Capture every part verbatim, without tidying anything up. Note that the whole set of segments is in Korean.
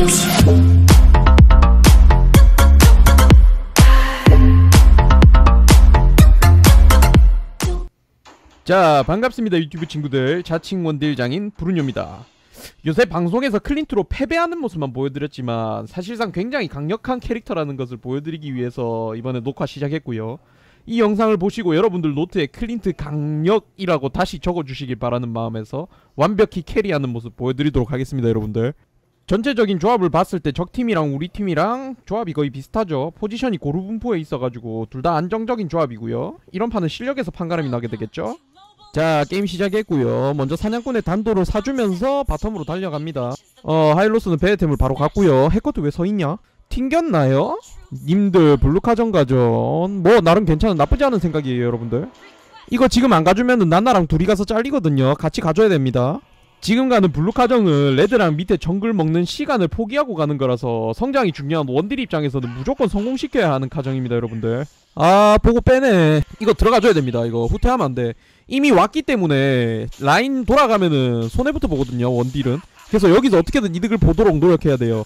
자, 반갑습니다 유튜브 친구들. 자칭 원딜장인 브루뇨입니다. 요새 방송에서 클린트로 패배하는 모습만 보여드렸지만 사실상 굉장히 강력한 캐릭터라는 것을 보여드리기 위해서 이번에 녹화 시작했고요. 이 영상을 보시고 여러분들 노트에 클린트 강력이라고 다시 적어주시길 바라는 마음에서 완벽히 캐리하는 모습 보여드리도록 하겠습니다. 여러분들 전체적인 조합을 봤을 때 적팀이랑 우리 팀이랑 조합이 거의 비슷하죠. 포지션이 고루 분포해 있어가지고 둘 다 안정적인 조합이고요. 이런 판은 실력에서 판가름이 나게 되겠죠. 자, 게임 시작했고요. 먼저 사냥꾼의 단도를 사주면서 바텀으로 달려갑니다. 어 하일로스는 베레템을 바로 갔고요. 해커트 왜 서있냐? 튕겼나요? 님들 블루카전 가전 뭐 나름 괜찮은 나쁘지 않은 생각이에요. 여러분들 이거 지금 안 가주면은 난나랑 둘이 가서 잘리거든요. 같이 가줘야 됩니다. 지금 가는 블루카정은 레드랑 밑에 정글 먹는 시간을 포기하고 가는 거라서 성장이 중요한 원딜 입장에서는 무조건 성공시켜야 하는 카정입니다. 여러분들 아 보고 빼네. 이거 들어가줘야 됩니다. 이거 후퇴하면 안돼. 이미 왔기 때문에 라인 돌아가면은 손해부터 보거든요. 원딜은. 그래서 여기서 어떻게든 이득을 보도록 노력해야 돼요.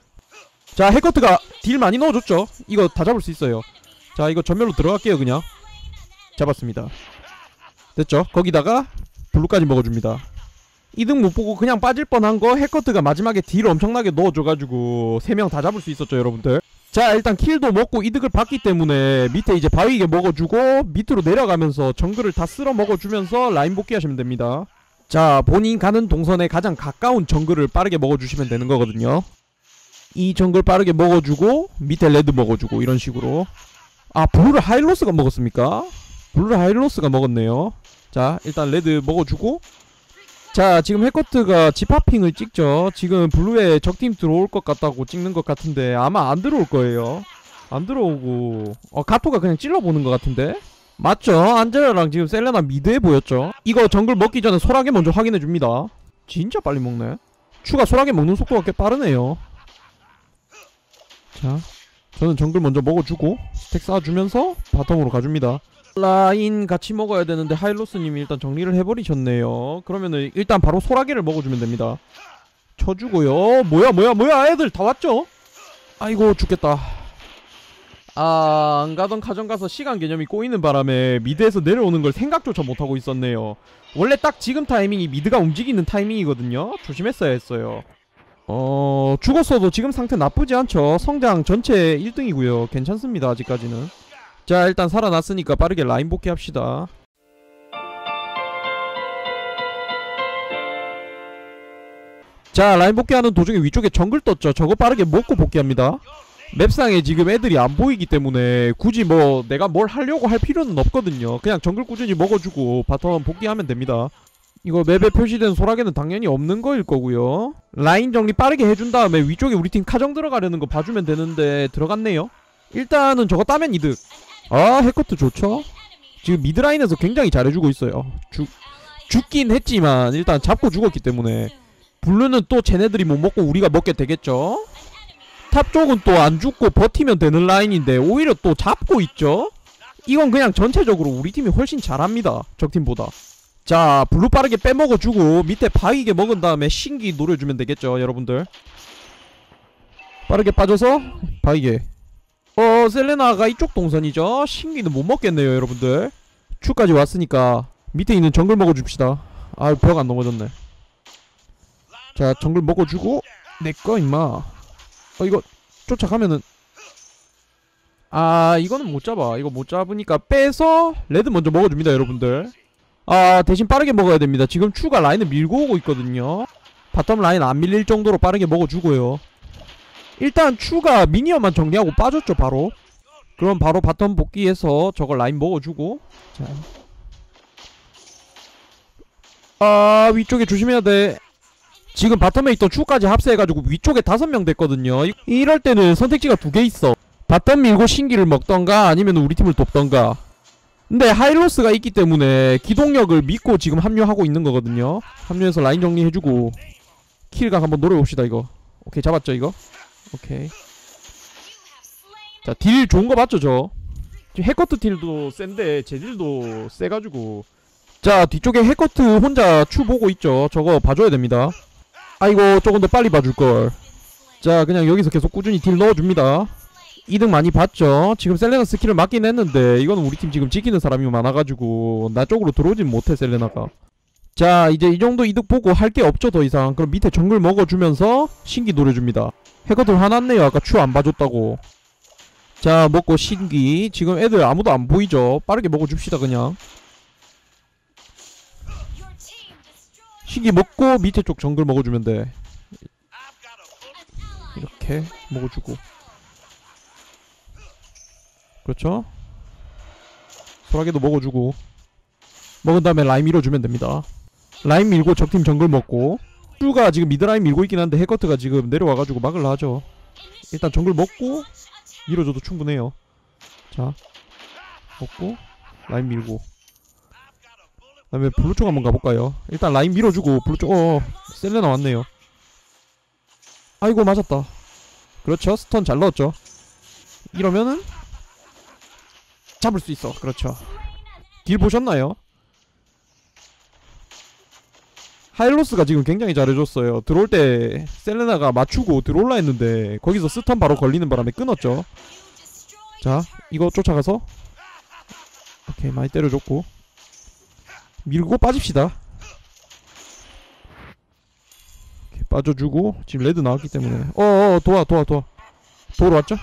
자, 해커트가 딜 많이 넣어줬죠. 이거 다 잡을 수 있어요. 자, 이거 전멸로 들어갈게요. 그냥 잡았습니다. 됐죠. 거기다가 블루까지 먹어줍니다. 이득 못보고 그냥 빠질 뻔한 거 해커트가 마지막에 딜 엄청나게 넣어줘가지고 세 명 다 잡을 수 있었죠. 여러분들 자, 일단 킬도 먹고 이득을 봤기 때문에 밑에 이제 바위게 먹어주고 밑으로 내려가면서 정글을 다 쓸어 먹어주면서 라인 복귀하시면 됩니다. 자, 본인 가는 동선에 가장 가까운 정글을 빠르게 먹어주시면 되는 거거든요. 이 정글 빠르게 먹어주고 밑에 레드 먹어주고 이런 식으로. 아, 블루를 하일로스가 먹었습니까? 블루를 하일로스가 먹었네요. 자, 일단 레드 먹어주고. 자, 지금 해커트가 지파핑을 찍죠. 지금 블루에 적팀 들어올 것 같다고 찍는 것 같은데 아마 안 들어올 거예요. 안 들어오고 어 가토가 그냥 찔러보는 것 같은데 맞죠? 안젤라랑 지금 셀레나 미드에 보였죠. 이거 정글 먹기 전에 소라게 먼저 확인해줍니다. 진짜 빨리 먹네. 추가 소라게 먹는 속도가 꽤 빠르네요. 자, 저는 정글 먼저 먹어주고 스택 쌓아주면서 바텀으로 가줍니다. 라인 같이 먹어야 되는데 하일로스님이 일단 정리를 해버리셨네요. 그러면은 일단 바로 소라게를 먹어주면 됩니다. 쳐주고요. 뭐야 뭐야 뭐야 애들 다 왔죠? 아이고 죽겠다. 아, 안가던 카정 가서 시간 개념이 꼬이는 바람에 미드에서 내려오는 걸 생각조차 못하고 있었네요. 원래 딱 지금 타이밍이 미드가 움직이는 타이밍이거든요. 조심했어야 했어요. 어... 죽었어도 지금 상태 나쁘지 않죠. 성장 전체 일 등이고요 괜찮습니다 아직까지는. 자, 일단 살아났으니까 빠르게 라인 복귀합시다. 자, 라인 복귀하는 도중에 위쪽에 정글 떴죠. 저거 빠르게 먹고 복귀합니다. 맵상에 지금 애들이 안 보이기 때문에 굳이 뭐 내가 뭘 하려고 할 필요는 없거든요. 그냥 정글 꾸준히 먹어주고 바텀 복귀하면 됩니다. 이거 맵에 표시된 소라게는 당연히 없는 거일 거고요. 라인 정리 빠르게 해준 다음에 위쪽에 우리 팀 카정 들어가려는 거 봐주면 되는데 들어갔네요. 일단은 저거 따면 이득. 아, 해커트 좋죠? 지금 미드라인에서 굉장히 잘해주고 있어요. 죽, 죽긴 했지만 일단 잡고 죽었기 때문에. 블루는 또 쟤네들이 못 먹고 우리가 먹게 되겠죠? 탑 쪽은 또 안 죽고 버티면 되는 라인인데 오히려 또 잡고 있죠? 이건 그냥 전체적으로 우리 팀이 훨씬 잘합니다 적팀보다. 자, 블루 빠르게 빼먹어주고 밑에 바위게 먹은 다음에 신기 노려주면 되겠죠 여러분들. 빠르게 빠져서 바위게. 어 셀레나가 이쪽 동선이죠. 신기는 못 먹겠네요 여러분들. 추까지 왔으니까 밑에 있는 정글 먹어줍시다. 아, 벽 안 넘어졌네. 자, 정글 먹어주고 내꺼 임마. 어 이거 쫓아가면은 아 이거는 못 잡아. 이거 못 잡으니까 빼서 레드 먼저 먹어줍니다 여러분들. 아, 대신 빠르게 먹어야 됩니다. 지금 추가 라인을 밀고 오고 있거든요. 바텀 라인 안 밀릴 정도로 빠르게 먹어주고요. 일단 추가 미니언만 정리하고 빠졌죠 바로. 그럼 바로 바텀 복귀해서 저걸 라인 먹어주고. 자, 아 위쪽에 조심해야 돼. 지금 바텀에 있던 추까지 합세해가지고 위쪽에 다섯 명 됐거든요. 이, 이럴 때는 선택지가 두 개 있어. 바텀 밀고 신기를 먹던가 아니면 우리 팀을 돕던가. 근데 하일로스가 있기 때문에 기동력을 믿고 지금 합류하고 있는 거거든요. 합류해서 라인 정리해주고 킬각 한번 노려봅시다 이거. 오케이, 잡았죠 이거. 오케이. 자, 딜 좋은 거 맞죠 저? 지금 해커트 딜도 센데 제 딜도 세가지고. 자, 뒤쪽에 해커트 혼자 추 보고 있죠. 저거 봐줘야 됩니다. 아이고, 조금 더 빨리 봐줄걸. 자 그냥 여기서 계속 꾸준히 딜 넣어줍니다. 이득 많이 봤죠. 지금 셀레나 스킬을 맞긴 했는데 이거는 우리 팀 지금 지키는 사람이 많아가지고 나 쪽으로 들어오진 못해 셀레나가. 자 이제 이 정도 이득 보고 할 게 없죠 더 이상. 그럼 밑에 정글 먹어주면서 신기 노려줍니다. 해커들 화났네요. 아까 추 안 봐줬다고. 자 먹고 신기. 지금 애들 아무도 안 보이죠. 빠르게 먹어줍시다 그냥. 신기 먹고 밑에 쪽 정글 먹어주면 돼. 이렇게 먹어주고. 그렇죠. 소라게도 먹어주고. 먹은 다음에 라인 밀어주면 됩니다. 라인 밀고 적팀 정글 먹고. 쭈가 지금 미드라인 밀고 있긴 한데 해커트가 지금 내려와가지고 막을라 하죠. 일단 정글 먹고 밀어줘도 충분해요. 자 먹고 라인 밀고. 그 다음에 블루 쪽 한번 가볼까요. 일단 라인 밀어주고 블루 쪽. 어어 셀레나 왔네요. 아이고 맞았다. 그렇죠. 스턴 잘 넣었죠. 이러면은 잡을 수 있어. 그렇죠. 딜 보셨나요? 하일로스가 지금 굉장히 잘해줬어요. 들어올 때 셀레나가 맞추고 들어올라 했는데 거기서 스턴 바로 걸리는 바람에 끊었죠. 자 이거 쫓아가서 오케이 많이 때려줬고 밀고 빠집시다. 오케이, 빠져주고 지금 레드 나왔기 때문에 어어 도와 도와 도와 도로 왔죠?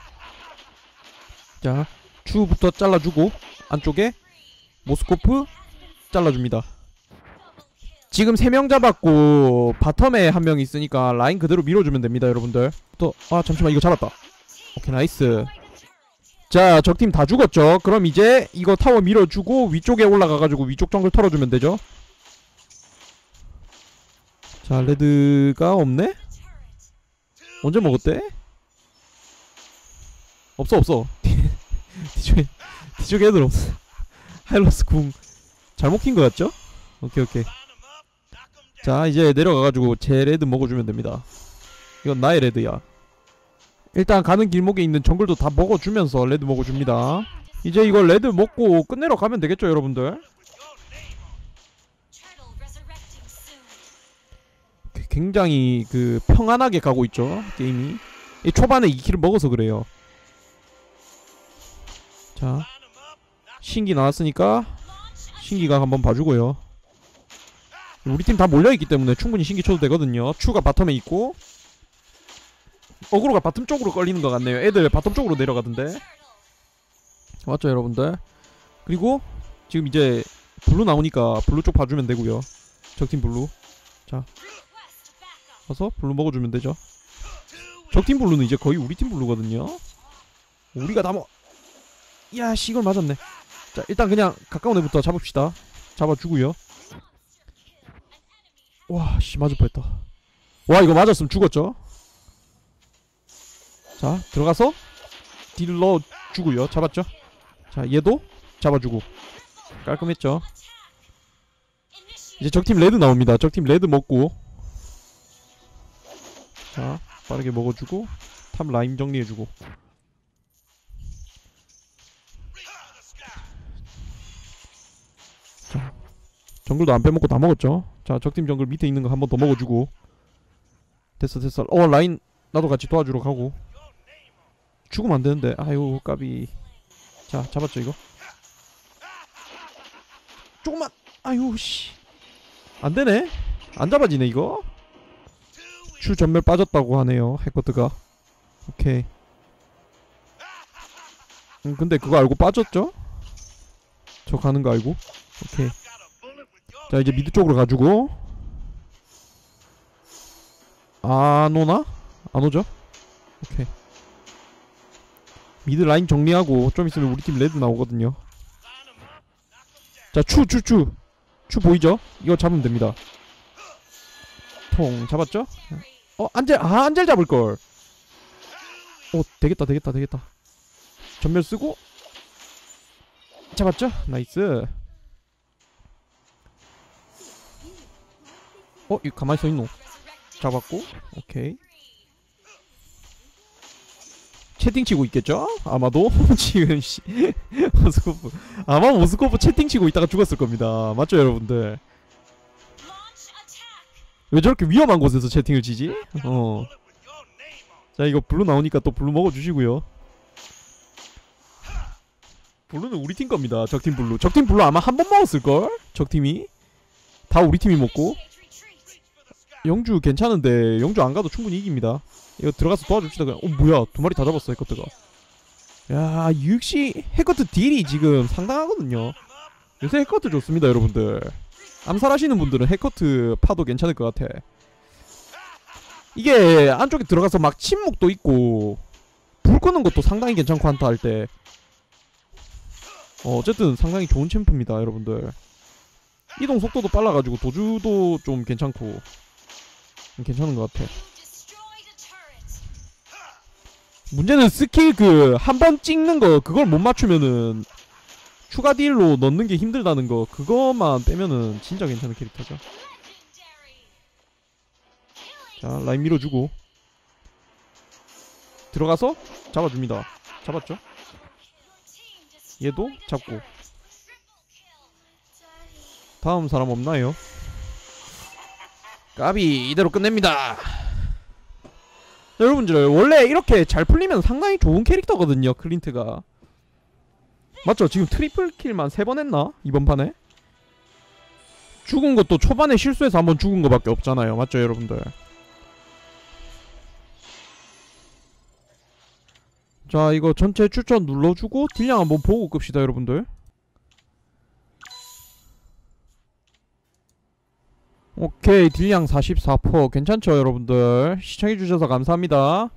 자 추부터 잘라주고 안쪽에 모스코프 잘라줍니다. 지금 세 명 잡았고 바텀에 한 명 있으니까 라인 그대로 밀어주면 됩니다 여러분들. 또 아 잠시만 이거 잡았다. 오케이 나이스. 자 적팀 다 죽었죠. 그럼 이제 이거 타워 밀어주고 위쪽에 올라가가지고 위쪽 정글 털어주면 되죠. 자 레드가 없네? 언제 먹었대? 없어 없어. 뒤쪽에 뒤쪽에 애들 없어. 하일로스 궁 잘못 킨 것 같죠? 오케이 오케이. 자 이제 내려가가지고 제 레드 먹어주면 됩니다. 이건 나의 레드야. 일단 가는 길목에 있는 정글도 다 먹어주면서 레드 먹어줍니다. 이제 이거 레드 먹고 끝내러 가면 되겠죠 여러분들. 굉장히 그 평안하게 가고 있죠 게임이. 이 초반에 이 킬을 먹어서 그래요. 자 신기 나왔으니까 신기가 한번 봐주고요. 우리 팀 다 몰려있기 때문에 충분히 신기 쳐도 되거든요. 추가 바텀에 있고 어그로가 바텀 쪽으로 걸리는 것 같네요. 애들 바텀 쪽으로 내려가던데. 맞죠 여러분들. 그리고 지금 이제 블루 나오니까 블루 쪽 봐주면 되고요. 적팀 블루. 자 가서 블루 먹어주면 되죠. 적팀 블루는 이제 거의 우리 팀 블루거든요. 우리가 다 먹... 야씨 이걸 맞았네. 자 일단 그냥 가까운 애부터 잡읍시다. 잡아주고요. 와 씨 맞을 뻔했다. 와 이거 맞았으면 죽었죠. 자 들어가서 딜 넣어주고요. 잡았죠. 자 얘도 잡아주고 깔끔했죠. 이제 적팀 레드 나옵니다. 적팀 레드 먹고 자 빠르게 먹어주고 탑 라인 정리해주고. 자 정글도 안 빼먹고 다 먹었죠. 자 적팀 정글 밑에 있는 거 한 번 더 먹어주고. 됐어 됐어. 어 라인 나도 같이 도와주러 가고. 죽으면 안 되는데 아유 까비. 자 잡았죠 이거. 조금만. 아유 씨 안되네. 안 잡아지네 이거. 추 전멸 빠졌다고 하네요 해커트가. 오케이. 음 근데 그거 알고 빠졌죠? 저 가는 거 알고. 오케이. 자 이제 미드 쪽으로 가지고. 안 오나? 안 오죠? 오케이. 미드 라인 정리하고 좀 있으면 우리 팀 레드 나오거든요. 자 추 추 추 추 보이죠? 이거 잡으면 됩니다. 통 잡았죠? 어 안젤 아 안젤 잡을걸. 오 되겠다 되겠다 되겠다. 전멸 쓰고 잡았죠? 나이스. 어? 이거 가만히 서있노. 잡았고 오케이. 채팅 치고 있겠죠? 아마도 지금 씨 모스코프 아마 모스코프 채팅 치고 있다가 죽었을 겁니다. 맞죠 여러분들? 왜 저렇게 위험한 곳에서 채팅을 치지? 어 자 이거 블루 나오니까 또 블루 먹어주시고요. 블루는 우리 팀 겁니다. 적팀 블루. 적팀 블루 아마 한 번 먹었을걸? 적팀이 다 우리 팀이 먹고. 영주 괜찮은데 영주 안 가도 충분히 이깁니다. 이거 들어가서 도와줍시다 그냥. 어 뭐야 두 마리 다 잡았어 해커트가. 야 역시 해커트 딜이 지금 상당하거든요. 요새 해커트 좋습니다 여러분들. 암살하시는 분들은 해커트 파도 괜찮을 것 같아. 이게 안쪽에 들어가서 막 침묵도 있고 불 끄는 것도 상당히 괜찮고 한타 할 때. 어, 어쨌든 상당히 좋은 챔프입니다 여러분들. 이동 속도도 빨라가지고 도주도 좀 괜찮고 괜찮은 것 같아. 문제는 스킬 그 한 번 찍는 거 그걸 못 맞추면은 추가 딜로 넣는 게 힘들다는 거. 그거만 빼면은 진짜 괜찮은 캐릭터죠. 자 라인 밀어주고 들어가서 잡아줍니다. 잡았죠? 얘도 잡고. 다음 사람 없나요? 까비 이대로 끝냅니다. 자, 여러분들 원래 이렇게 잘 풀리면 상당히 좋은 캐릭터거든요 클린트가. 맞죠? 지금 트리플 킬만 세 번 했나? 이번 판에? 죽은 것도 초반에 실수해서 한번 죽은 거밖에 없잖아요. 맞죠 여러분들? 자 이거 전체 추천 눌러주고 딜량 한번 보고 끕시다 여러분들. 오케이 딜량 사십사 퍼센트 괜찮죠 여러분들. 시청해주셔서 감사합니다.